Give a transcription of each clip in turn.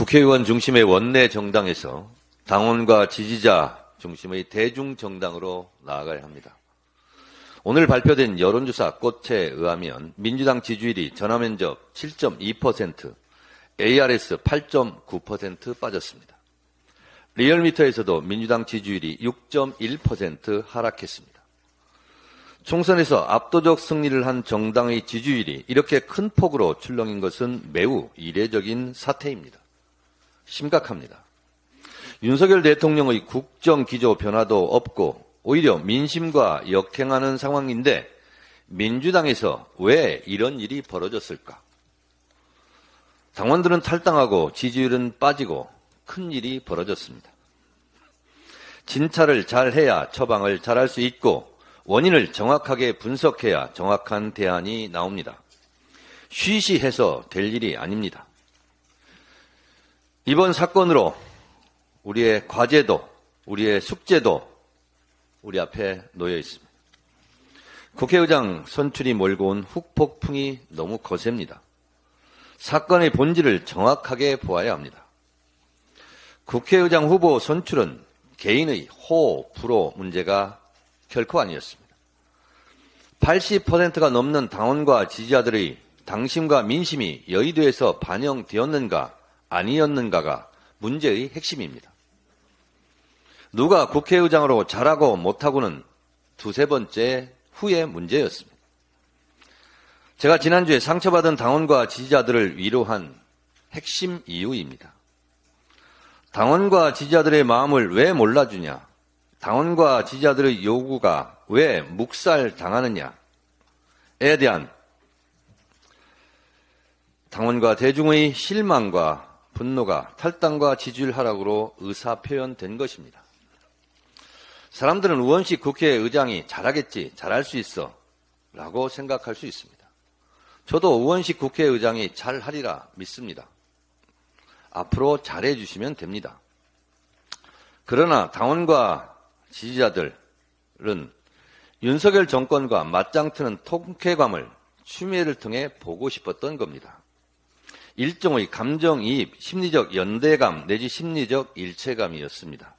국회의원 중심의 원내 정당에서 당원과 지지자 중심의 대중정당으로 나아가야 합니다. 오늘 발표된 여론조사 꽃에 의하면 민주당 지지율이 전화면접 7.2%, ARS 8.9% 빠졌습니다. 리얼미터에서도 민주당 지지율이 6.1% 하락했습니다. 총선에서 압도적 승리를 한 정당의 지지율이 이렇게 큰 폭으로 출렁인 것은 매우 이례적인 사태입니다. 심각합니다. 윤석열 대통령의 국정 기조 변화도 없고 오히려 민심과 역행하는 상황인데 민주당에서 왜 이런 일이 벌어졌을까? 당원들은 탈당하고 지지율은 빠지고 큰 일이 벌어졌습니다. 진찰을 잘해야 처방을 잘할 수 있고 원인을 정확하게 분석해야 정확한 대안이 나옵니다. 쉬쉬해서 될 일이 아닙니다. 이번 사건으로 우리의 과제도, 우리의 숙제도 우리 앞에 놓여 있습니다. 국회의장 선출이 몰고 온 후폭풍이 너무 거셉니다. 사건의 본질을 정확하게 보아야 합니다. 국회의장 후보 선출은 개인의 호, 불호 문제가 결코 아니었습니다. 80%가 넘는 당원과 지지자들의 당심과 민심이 여의도에서 반영되었는가 아니었는가가 문제의 핵심입니다. 누가 국회의장으로 잘하고 못하고는 두세 번째 후의 문제였습니다. 제가 지난주에 상처받은 당원과 지지자들을 위로한 핵심 이유입니다. 당원과 지지자들의 마음을 왜 몰라주냐? 당원과 지지자들의 요구가 왜 묵살당하느냐에 대한 당원과 대중의 실망과 분노가 탈당과 지지율 하락으로 의사표현된 것입니다. 사람들은 우원식 국회의장이 잘하겠지, 잘할 수 있어 라고 생각할 수 있습니다. 저도 우원식 국회의장이 잘하리라 믿습니다. 앞으로 잘해주시면 됩니다. 그러나 당원과 지지자들은 윤석열 정권과 맞짱 트는 통쾌감을 추미애를 통해 보고 싶었던 겁니다. 일종의 감정이입, 심리적 연대감 내지 심리적 일체감이었습니다.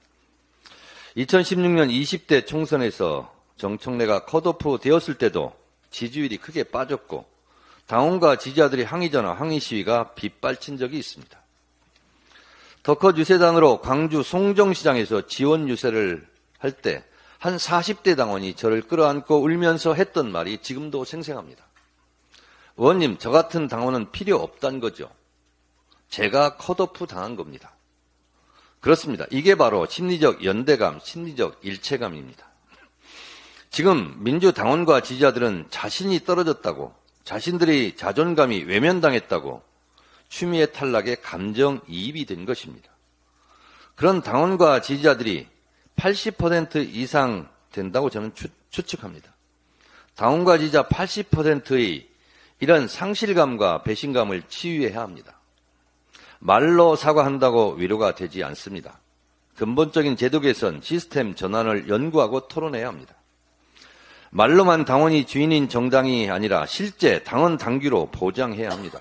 2016년 20대 총선에서 정청래가 컷오프 되었을 때도 지지율이 크게 빠졌고 당원과 지지자들이 항의 전화, 항의 시위가 빗발친 적이 있습니다. 더 유세단으로 광주 송정시장에서 지원 유세를 할 때 한 40대 당원이 저를 끌어안고 울면서 했던 말이 지금도 생생합니다. 의원님, 저 같은 당원은 필요 없다는 거죠. 제가 컷오프 당한 겁니다. 그렇습니다. 이게 바로 심리적 연대감, 심리적 일체감입니다. 지금 민주당원과 지지자들은 자신이 떨어졌다고, 자신들의 자존감이 외면당했다고 추미애 탈락에 감정이입이 된 것입니다. 그런 당원과 지지자들이 80% 이상 된다고 저는 추측합니다. 당원과 지지자 80%의 이런 상실감과 배신감을 치유해야 합니다. 말로 사과한다고 위로가 되지 않습니다. 근본적인 제도 개선, 시스템 전환을 연구하고 토론해야 합니다. 말로만 당원이 주인인 정당이 아니라 실제 당원 당규로 보장해야 합니다.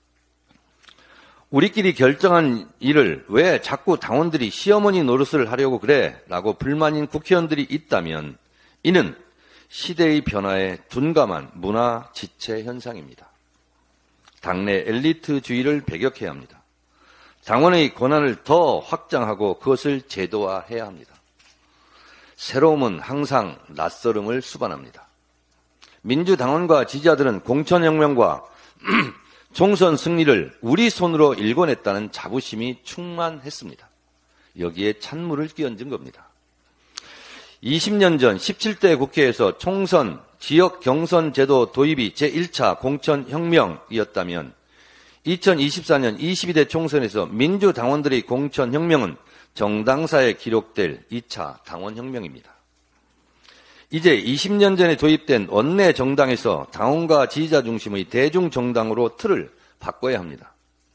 우리끼리 결정한 일을 왜 자꾸 당원들이 시어머니 노릇을 하려고 그래? 라고 불만인 국회의원들이 있다면 이는 시대의 변화에 둔감한 문화 지체 현상입니다. 당내 엘리트주의를 배격해야 합니다. 당원의 권한을 더 확장하고 그것을 제도화해야 합니다. 새로움은 항상 낯설음을 수반합니다. 민주당원과 지지자들은 공천혁명과 총선 승리를 우리 손으로 일궈냈다는 자부심이 충만했습니다. 여기에 찬물을 끼얹은 겁니다. 20년 전 17대 국회에서 총선, 지역 경선 제도 도입이 제1차 공천혁명이었다면 2024년 22대 총선에서 민주당원들의 공천혁명은 정당사에 기록될 2차 당원혁명입니다. 이제 20년 전에 도입된 원내 정당에서 당원과 지지자 중심의 대중정당으로 틀을 바꿔야 합니다.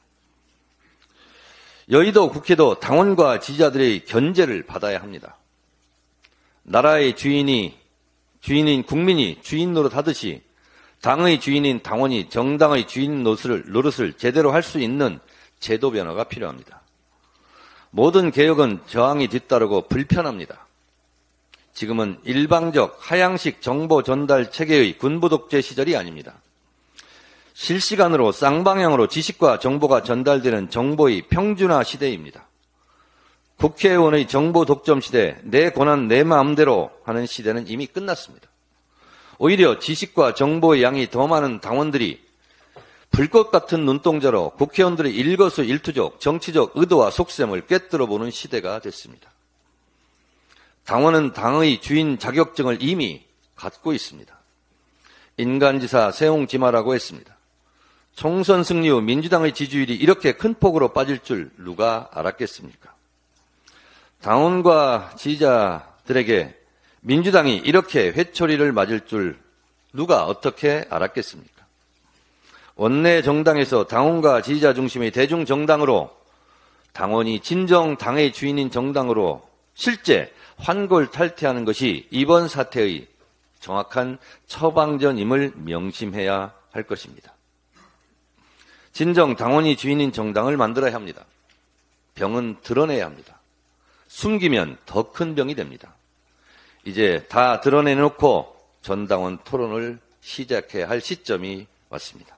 여의도 국회도 당원과 지지자들의 견제를 받아야 합니다. 나라의 주인인 국민이 주인 노릇하듯이 당의 주인인 당원이 정당의 주인 노릇을 제대로 할 수 있는 제도 변화가 필요합니다. 모든 개혁은 저항이 뒤따르고 불편합니다. 지금은 일방적 하향식 정보 전달 체계의 군부 독재 시절이 아닙니다. 실시간으로 쌍방향으로 지식과 정보가 전달되는 정보의 평준화 시대입니다. 국회의원의 정보 독점 시대, 내 권한 내 마음대로 하는 시대는 이미 끝났습니다. 오히려 지식과 정보의 양이 더 많은 당원들이 불꽃 같은 눈동자로 국회의원들의 일거수일투족, 정치적 의도와 속셈을 꿰뚫어보는 시대가 됐습니다. 당원은 당의 주인 자격증을 이미 갖고 있습니다. 인간지사 세옹지마라고 했습니다. 총선 승리 후 민주당의 지지율이 이렇게 큰 폭으로 빠질 줄 누가 알았겠습니까? 당원과 지지자들에게 민주당이 이렇게 회초리를 맞을 줄 누가 어떻게 알았겠습니까? 원내 정당에서 당원과 지지자 중심의 대중정당으로 당원이 진정 당의 주인인 정당으로 실제 환골탈퇴하는 것이 이번 사태의 정확한 처방전임을 명심해야 할 것입니다. 진정 당원이 주인인 정당을 만들어야 합니다. 병은 드러내야 합니다. 숨기면 더 큰 병이 됩니다. 이제 다 드러내놓고 전당원 토론을 시작해야 할 시점이 왔습니다.